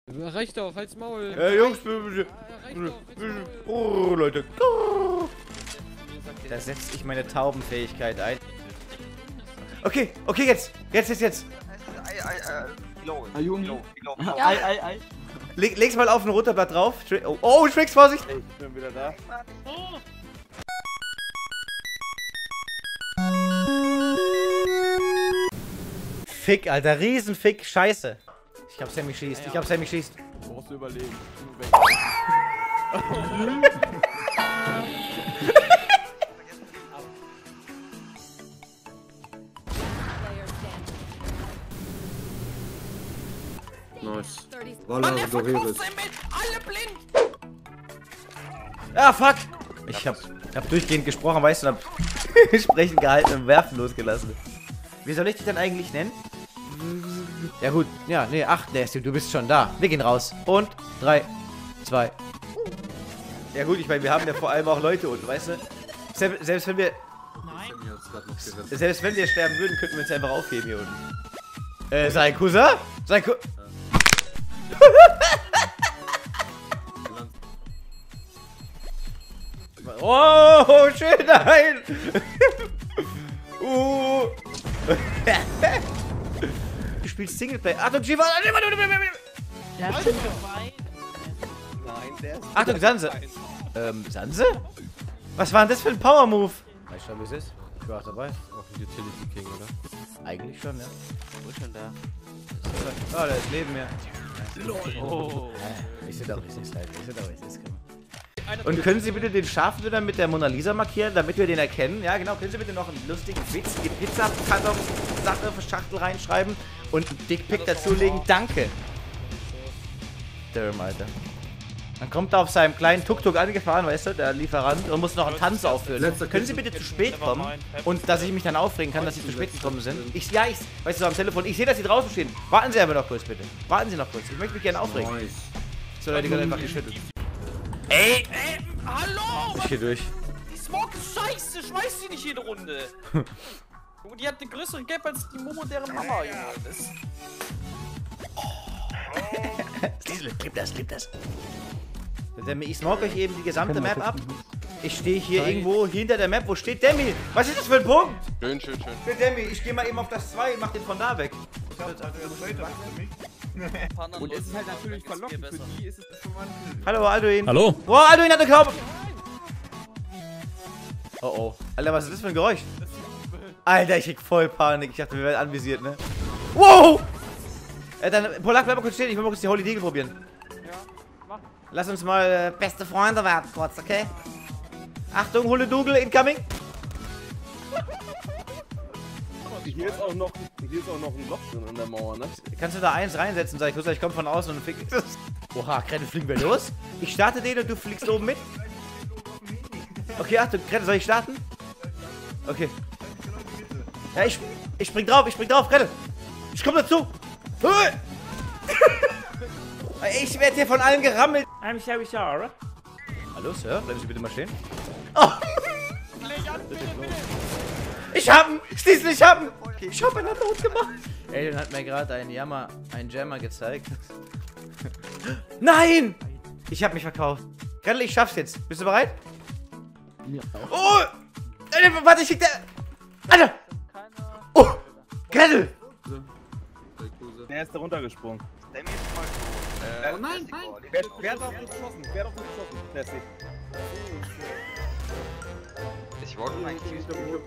Reicht doch, halt's Maul. Jungs, Oh, Leute. Da setze ich meine Taubenfähigkeit ein. Okay, jetzt. Leg's mal auf ein roter Blatt drauf. Oh, Tricks, Vorsicht! Ich bin wieder da. Fick, Alter, Riesenfick, scheiße. Ich hab Sammy schießt, Du musst überlegen. Nice. Mann, der verkauft sein mit! Alle blind! Ah, fuck! Ich hab durchgehend gesprochen, weißt du, und hab sprechen gehalten und werfen losgelassen. Wie soll ich dich denn eigentlich nennen? Ja gut, ja, nee, ach, du bist schon da. Wir gehen raus. Und 3, 2. Ja gut, ich meine, wir haben ja vor allem auch Leute unten, weißt du? Selbst wenn wir... Selbst wenn wir sterben würden, könnten wir uns einfach aufheben hier unten. Sein Cousin? Oh, schön, nein! Du spielst Singleplayer. Achtung, Shiva! Achtung, Sanse! Sanse? Was war denn das für ein Power-Move? Weißt du, wie es ist? Ich war auch dabei. Auch ein Utility King, oder? Eigentlich schon, ja. Wo ist schon da? Oh, der ist neben mir. Oh. Ich sehe doch, Und können Sie bitte den scharfen Döner mit der Mona Lisa markieren, damit wir den erkennen? Ja, genau. Können Sie bitte noch einen lustigen Witz, die Pizza-Karton-Sache für Schachtel reinschreiben und einen Dickpick dazulegen? Danke. Damn, Alter. Dann kommt er auf seinem kleinen Tuk-Tuk angefahren, weißt du, der Lieferant, und muss noch einen Tanz aufführen. Können Sie bitte zu spät kommen? Und dass ich mich dann aufregen kann, dass Sie zu spät gekommen sind? Weißt du, am Telefon, ich sehe, dass Sie draußen stehen. Warten Sie aber noch kurz, bitte. Warten Sie noch kurz. Ich möchte mich gerne aufregen. So, Leute, die können einfach geschüttelt. Ey, hallo! Ich geh durch. Die Smoke ist scheiße, schmeiß sie nicht jede Runde. Junge, die hat eine größere Gap als die Momo deren Mama, Junge. Clip das. Ich smoke euch eben die gesamte Map ab. Ich stehe hier irgendwo hinter der Map. Wo steht Demi? Was ist das für ein Punkt? Schön. Für Demi, ich gehe mal eben auf das 2 und mach den von da weg. Und es ist halt natürlich verlockend. Für die ist es schon mal ein... Hallo, Alduin. Hallo? Boah, Alduin hat eine Körper. Oh. Alter, was ist das für ein Geräusch? Alter, ich krieg voll Panik. Ich dachte, wir werden anvisiert, ne? Wow! Dann, Polak, bleib mal kurz stehen. Ich will mal kurz die Holy Deagle probieren. Ja, mach. Lass uns mal beste Freunde werden kurz, okay? Achtung, Holy Dougal incoming. Hier ist auch noch ein Loch drin in der Mauer, ne? Kannst du da eins reinsetzen, sag ich kurz, ich komm von außen und fick. Oha, Krette, fliegen wir los? Ich starte den und du fliegst oben mit? Okay, Achtung, Krette, soll ich starten? Okay. Ja, ich spring drauf, Krette. Ich komm dazu. Ich werde hier von allen gerammelt. I'm sorry. Hallo, Sir, bleiben Sie bitte mal stehen. Oh. Ich hab ihn! Schließlich, ich hab ihn! Ich hab einen Not gemacht! Alien hat mir gerade einen Jammer gezeigt. Nein! Ich hab mich verkauft. Gretel, ich schaff's jetzt. Bist du bereit? Ja. Oh! Warte, ich krieg der... Alter! Oh! Gretel! Der ist da runtergesprungen. Oh nein! Wer hat auf uns geschossen? Der ist nicht. Ich wollte eigentlich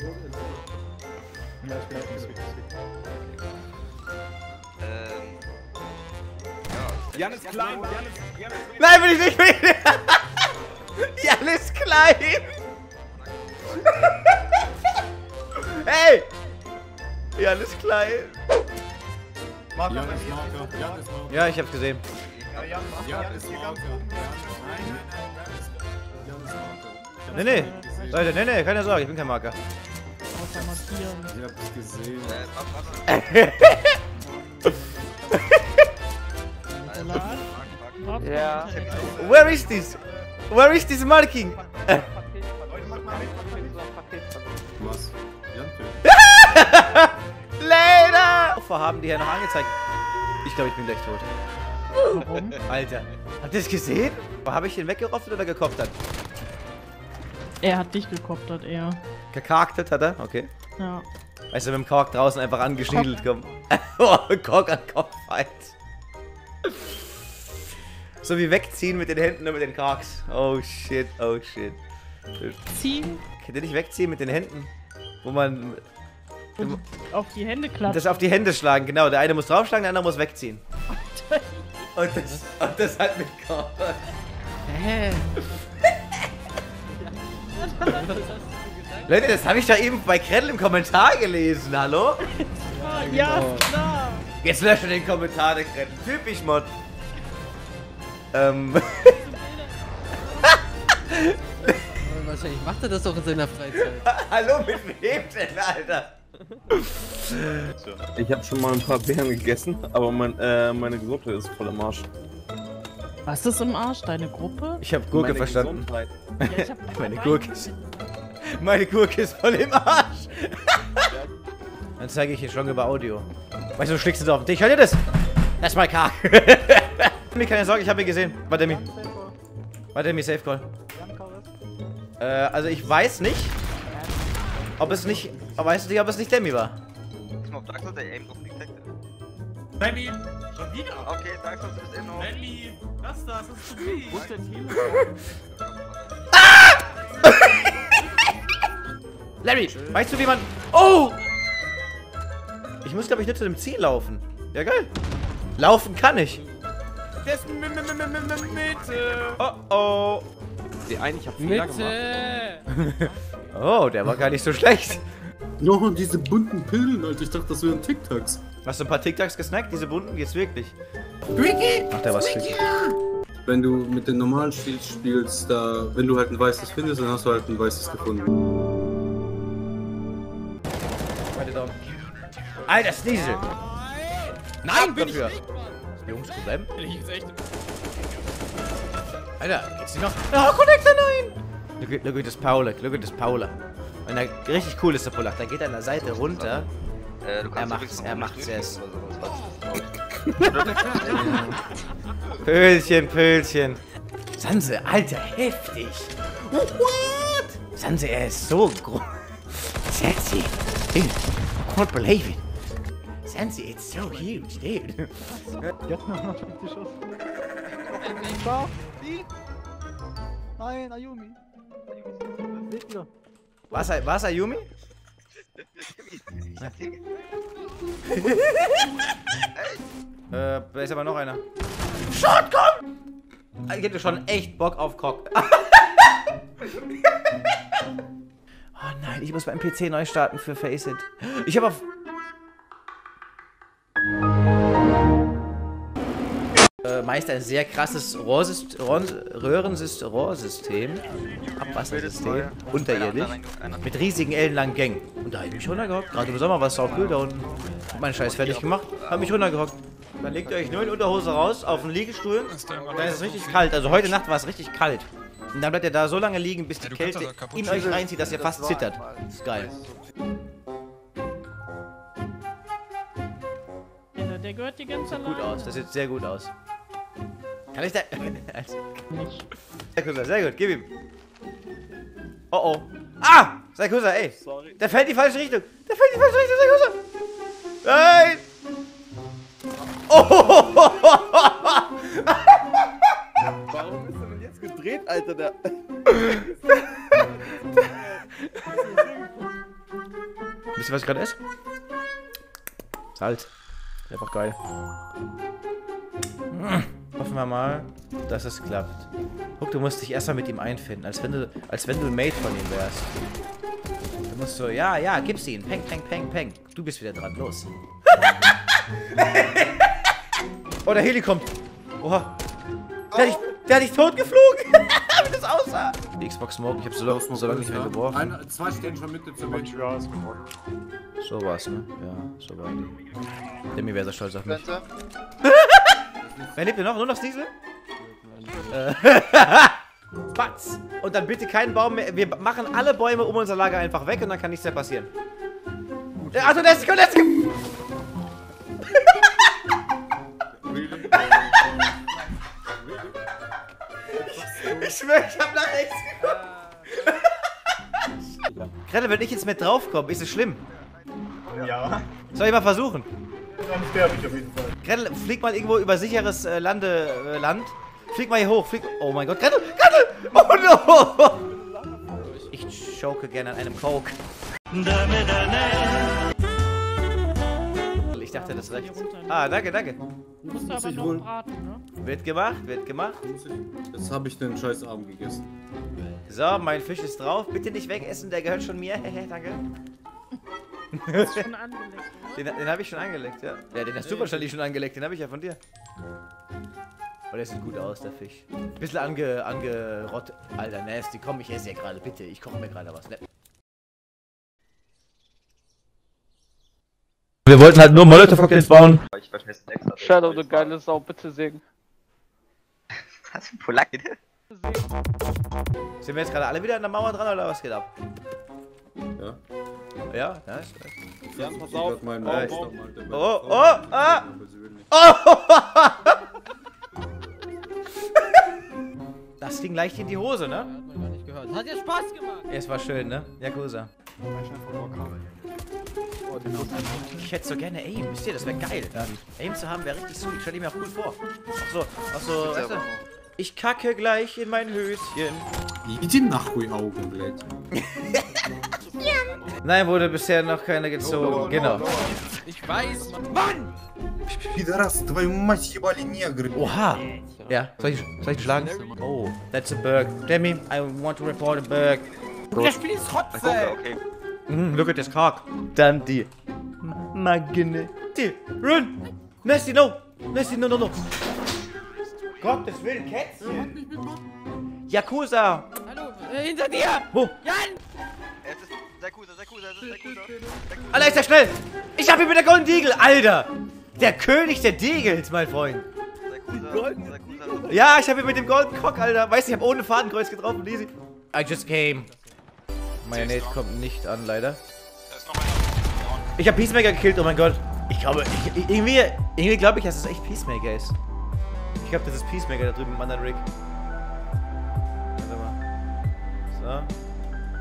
Jan ist klein! Nein, will ich nicht mehr! Jan ist klein! Hey! Jan ist klein! Ja, ich hab's gesehen. Nee. Leute, nee, keine Sorge, ich bin kein Marker. Ich hab's gesehen. Ja. Where is this? Where is this marking? Was? Later! Vorhaben die hier noch angezeigt. Ich glaube, ich bin gleich tot. Warum? Alter, habt ihr das gesehen? Habe ich den weggerofft oder gekoptert? Er hat dich gekoptert, er. Gekaktet hat er? Okay. Ja. Weißt du, mit dem Kork draußen einfach angeschniedelt kommen. Oh, Kork an Kopffight. So wie wegziehen mit den Händen und mit den Korks. Oh shit, oh shit. Ziehen Könnt ihr nicht wegziehen mit den Händen? Wo man und auf die Hände klatschen. das auf die Hände schlagen, genau. Der eine muss draufschlagen, der andere muss wegziehen. Und das halt mit Kork. Hä? Leute, das habe ich doch eben bei Kreddel im Kommentar gelesen, hallo? Ja, klar. Jetzt lösche den Kommentar, der Kreddel. Typisch Mod. Wahrscheinlich macht er das doch in seiner Freizeit. Hallo, mit wem denn, Alter? Ich habe schon mal ein paar Beeren gegessen, aber meine Gesundheit ist voll im Arsch. Was ist im Arsch? Deine Gruppe? Ich habe Gurke Meine verstanden. Gesundheit. Ja, ich hab Meine Gurke ist voll im Arsch. Dann zeige ich hier schon über Audio. Weißt du, du schlägst es auf den Tisch. Hört ihr das? Das ist mal karg. Mir keine Sorge, ich habe ihn gesehen. Warte, mir. Warte, mir Safe Call. Also ich weiß nicht, ob es nicht, weißt du nicht, ob es nicht Demi war. Ist mal auf Dark Souls, der aimt auf Detective. Demi! Schon wieder? Okay, Dark Souls, du bist in Ordnung. Demi! Lass das ist zu viel! Wo ist der Team? Larry, weißt du, wie man... Oh! Ich muss, glaube ich, nicht zu dem Ziel laufen. Ja, geil. Laufen kann ich. Der ist Mitte. Oh, oh. Die eine, ich hab Fehler gemacht. Mitte! Oh, der war gar nicht so schlecht. Oh, diese bunten Pillen, Alter. Ich dachte, das wären Tic-Tacs. Hast du ein paar Tic-Tacs gesnackt? Diese bunten geht's wirklich. Ach, der war's tricky. Wenn du mit den normalen Shields spielst, da, wenn du halt ein weißes findest, dann hast du halt ein weißes gefunden. Meine Daumen. Alter, Sneasel. Nein, bin dafür. Jungs, Problem. Bin ich jetzt echt... Alter, geht's nicht noch? Oh, Connector, nein! Look at this Paula, look at this Paula. Und der richtig cool ist der Polak. Da geht er an der Seite runter. Du kannst Er macht's erst. Oder sowas. Pölchen, Pölchen. Sanse, Alter, heftig. What? Sanse, er ist so groß. Sexy. Dude, I can't believe it. Sanse, it's so huge, dude. Nein, Ayumi. Was, Ayumi? Da ist aber noch einer. Shotgun! Ich hätte schon echt Bock auf Cock. Oh nein, ich muss beim PC neu starten für Faceit. Ich habe auf... meist ein sehr krasses Röhrensystem, Abwassersystem, unterirdisch, mit riesigen ellenlangen Gängen. Und da habe ich mich runtergehockt. Gerade im Sommer war es saukühl da unten. Hab meinen Scheiß fertig gemacht, habe mich runtergehockt. Dann legt ihr euch nur in Unterhose raus, auf den Liegestuhl. Dann ist es richtig kalt. Also heute Nacht war es richtig kalt. Und dann bleibt ihr da so lange liegen, bis die Kälte in euch reinzieht, dass ihr fast zittert. Das ist geil. Der gehört die ganze Gut aus, das sieht sehr gut aus. Kann ich da... Nicht. Saikusa, sehr gut, gib ihm. Oh oh. Ah! Saikusa, ey. Sorry. Der fällt in die falsche Richtung. Der fällt in die falsche Richtung, Saikusa. Nein! Oh! Warum ist er denn jetzt gedreht, Alter? Der Wisst ihr, was ich gerade esse? Salz. Einfach geil. Hoffen wir mal, dass es klappt. Guck, du musst dich erstmal mit ihm einfinden, als wenn du ein Mate von ihm wärst. Du musst so, ja, gib's ihn. Peng, peng, peng, peng. Du bist wieder dran, los. Oh, der Heli kommt. Oha. Der hat dich totgeflogen. Wie das aussah. Die Xbox Smoke, ich hab so lange nicht mehr geworfen. Zwei stehen schon mit zur Mensch. So war's, ne? Ja, so war die. Demi wäre so stolz auf mich. Wer lebt denn noch? Nur noch Sneasel? Batz! Und dann bitte keinen Baum mehr. Wir machen alle Bäume um unser Lager einfach weg und dann kann nichts mehr passieren. Achtung, der ist Ich schwör, ich hab nach rechts geguckt. Gerade wenn ich jetzt mit draufkomme, ist es schlimm. Ja. Soll ich mal versuchen? Dann sterbe ich auf jeden Fall. Gretel, flieg mal irgendwo über sicheres Land. Flieg mal hier hoch, flieg. Oh mein Gott, Gretel! Gretel! Oh no! Ich choke gerne an einem Coke. Ich dachte, das reicht. Ah, danke, danke. Du musst aber ich noch wohl- braten, ne? Wird gemacht, wird gemacht. Jetzt habe ich den scheiß Abend gegessen. So, mein Fisch ist drauf. Bitte nicht wegessen, der gehört schon mir. Danke. Das ist schon angelegt, oder? Den habe ich schon angelegt, ja. Ja, den hast du wahrscheinlich schon angelegt, den habe ich ja von dir. Oh, der sieht gut aus, der Fisch. Bisschen angerottet. Alter, nasty, komm, ich esse ja gerade, bitte. Ich koche mir gerade was. Ne? Wir wollten halt nur Molotov-Cocktails bauen. Ich war schnell extra. Shadow, du geile Sau, bitte singen. Was für ein Polacke, der? Sind wir jetzt gerade alle wieder an der Mauer dran oder was geht ab? Ja. Ja, nice. Ja, pass auf. Oh, oh, ah! Oh! Das ging leicht in die Hose, ne? Hat man gar nicht gehört. Hat ja Spaß gemacht. Es war schön, ne? Yakuza. Ich hätte so gerne Aim, wisst ihr, das wäre geil. Aim zu haben wäre richtig sweet, stell dir mir auch cool vor. Auch so, weißt du, ich kacke gleich in mein Höschen. Иди нахуй Augen, блядь. Nein, wurde bisher noch keiner gezogen, genau. Ich weiß, Mann! Пидорас, твою мать ебали негры. Oha! Ja, soll ich ihn schlagen? Oh, that's a bug. Demi, I want to report a bug. Das Spiel ist Rotze! Okay. Look at this cock. Dann die Magne. Die, run! Nasty, no! Nasty, no, no, no! Gottes Willen, Kätzchen! Yakuza! Hallo, hinter dir! Wo? Jan! Es ist Yakuza. Alter, ist der schnell! Ich hab ihn mit der Golden Deagle, Alter! Der König der Deagles, mein Freund! Yakuza. Ja, ich hab ihn mit dem Golden Cock, Alter! Weißt du, ich hab ohne Fadenkreuz getroffen, easy. I just came. Meine Nate kommt nicht an, leider. Ich hab Peacemaker gekillt, oh mein Gott. Ich glaube, irgendwie glaube ich, dass es echt Peacemaker ist. Ich glaube, das ist Peacemaker da drüben im anderen Rig. Warte mal.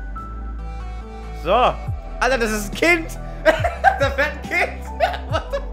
So. So. Alter, das ist ein Kind. Da fährt ein Kind. What the fuck?